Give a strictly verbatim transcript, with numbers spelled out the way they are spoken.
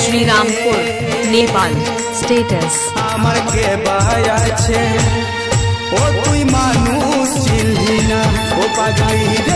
Shrirampur Nepal. Status আমার কে বায়াছে ও তুই মানুষ চিনলি না ও পাগলি